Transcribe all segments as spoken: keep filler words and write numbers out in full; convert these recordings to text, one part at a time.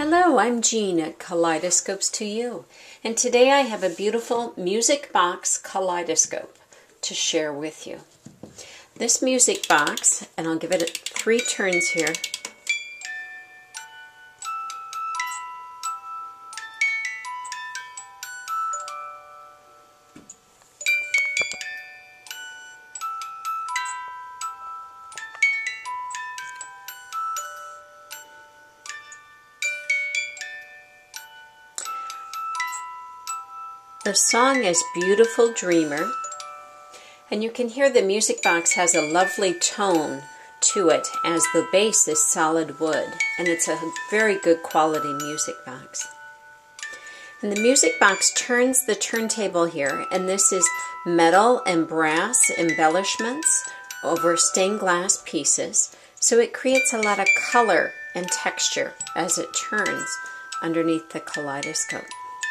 Hello, I'm Jean at Kaleidoscopes to You, and today I have a beautiful music box kaleidoscope to share with you. This music box, and I'll give it three turns here. The song is Beautiful Dreamer, and you can hear the music box has a lovely tone to it as the base is solid wood, and it's a very good quality music box. And the music box turns the turntable here, and this is metal and brass embellishments over stained glass pieces, so it creates a lot of color and texture as it turns underneath the kaleidoscope.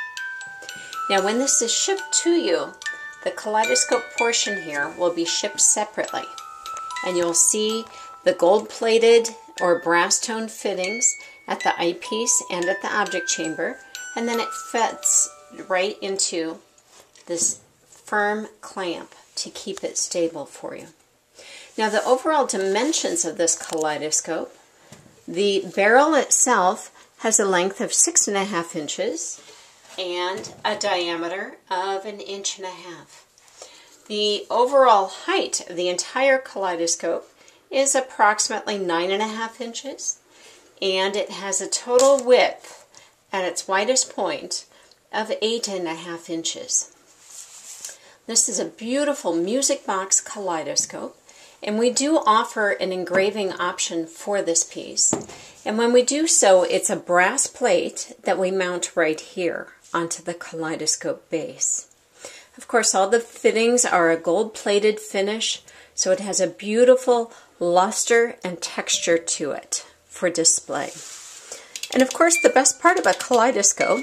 Now when this is shipped to you, the kaleidoscope portion here will be shipped separately. And you'll see the gold-plated or brass-toned fittings at the eyepiece and at the object chamber, and then it fits right into this firm clamp to keep it stable for you. Now the overall dimensions of this kaleidoscope, the barrel itself has a length of six and a half inches, and a diameter of an inch and a half. The overall height of the entire kaleidoscope is approximately nine and a half inches, and it has a total width at its widest point of eight and a half inches. This is a beautiful music box kaleidoscope, and we do offer an engraving option for this piece. And when we do so, it's a brass plate that we mount right here onto the kaleidoscope base. Of course, all the fittings are a gold-plated finish, so it has a beautiful luster and texture to it for display. And of course, the best part of a kaleidoscope,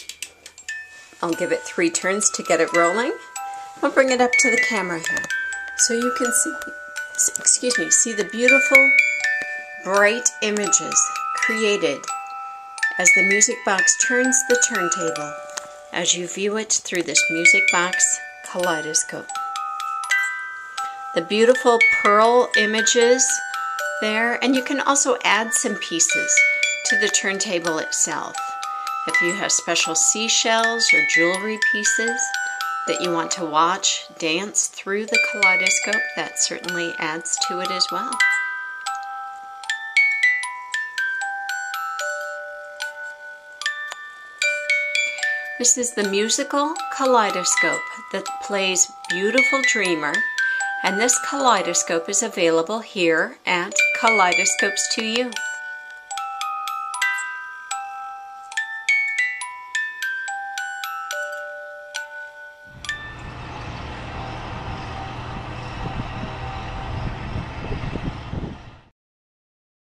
I'll give it three turns to get it rolling. I'll bring it up to the camera here so you can see, excuse me, see the beautiful bright images created as the music box turns the turntable as you view it through this music box kaleidoscope. The beautiful pearl images there, and you can also add some pieces to the turntable itself. If you have special seashells or jewelry pieces that you want to watch dance through the kaleidoscope, that certainly adds to it as well. This is the musical kaleidoscope that plays Beautiful Dreamer, and this kaleidoscope is available here at Kaleidoscopes to You.